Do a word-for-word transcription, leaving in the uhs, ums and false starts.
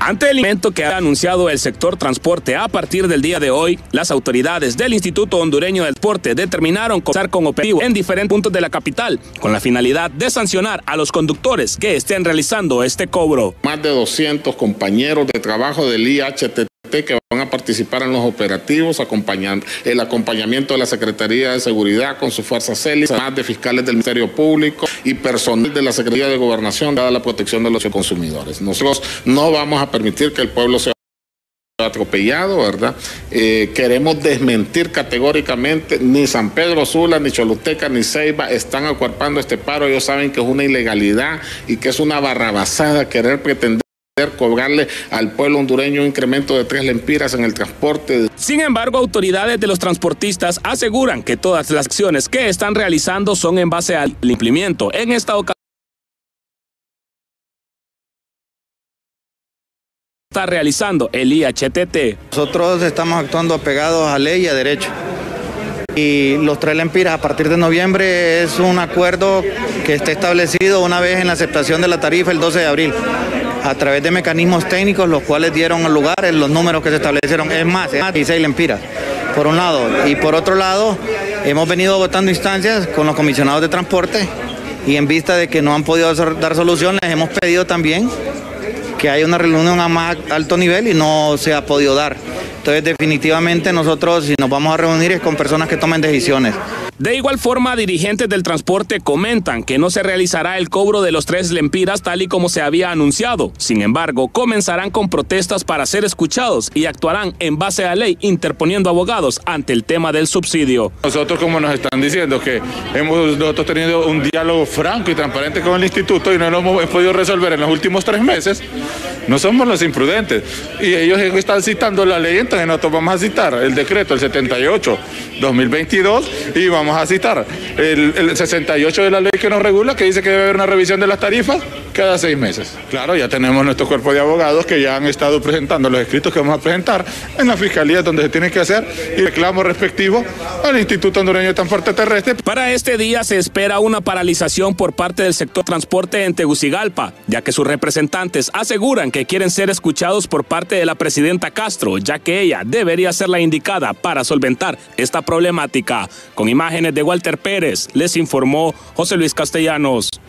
Ante el incremento que ha anunciado el sector transporte a partir del día de hoy, las autoridades del Instituto Hondureño del Transporte determinaron comenzar con operativo en diferentes puntos de la capital, con la finalidad de sancionar a los conductores que estén realizando este cobro. Más de doscientos compañeros de trabajo del I H T T que van a participar en los operativos, acompañando el acompañamiento de la Secretaría de Seguridad con sus fuerzas élites, además de fiscales del Ministerio Público y personal de la Secretaría de Gobernación, dada la protección de los consumidores. Nosotros no vamos a permitir que el pueblo sea atropellado, ¿verdad? Eh, queremos desmentir categóricamente, ni San Pedro Sula, ni Choluteca, ni Ceiba están acuerpando este paro. Ellos saben que es una ilegalidad y que es una barrabasada querer pretender cobrarle al pueblo hondureño un incremento de tres lempiras en el transporte. Sin embargo, autoridades de los transportistas aseguran que todas las acciones que están realizando son en base al cumplimiento. En esta ocasión está realizando el I H T T. Nosotros estamos actuando apegados a ley y a derecho. Y los tres lempiras a partir de noviembre es un acuerdo que está establecido una vez en la aceptación de la tarifa el doce de abril. A través de mecanismos técnicos, los cuales dieron lugar en los números que se establecieron. Es más, es dieciséis lempiras, por un lado. Y por otro lado, hemos venido votando instancias con los comisionados de transporte y en vista de que no han podido dar solución, les hemos pedido también que haya una reunión a más alto nivel y no se ha podido dar. Entonces, definitivamente nosotros, si nos vamos a reunir, es con personas que tomen decisiones. De igual forma, dirigentes del transporte comentan que no se realizará el cobro de los tres lempiras tal y como se había anunciado. Sin embargo, comenzarán con protestas para ser escuchados y actuarán en base a ley, interponiendo abogados ante el tema del subsidio. Nosotros, como nos están diciendo, que hemos nosotros tenido un diálogo franco y transparente con el instituto y no lo hemos podido resolver en los últimos tres meses, no somos los imprudentes. Y ellos están citando la ley, entonces nosotros vamos a citar el decreto, el setenta y ocho dos mil veintidós, y vamos a citar el, el sesenta y ocho de la ley que nos regula, que dice que debe haber una revisión de las tarifas cada seis meses. Claro, ya tenemos nuestro cuerpo de abogados que ya han estado presentando los escritos que vamos a presentar en la Fiscalía donde se tiene que hacer y reclamo respectivo al Instituto Hondureño de Transporte Terrestre. Para este día se espera una paralización por parte del sector transporte en Tegucigalpa, ya que sus representantes aseguran que quieren ser escuchados por parte de la presidenta Castro, ya que ella debería ser la indicada para solventar esta problemática. Con imágenes de Walter Pérez, les informó José Luis Castellanos.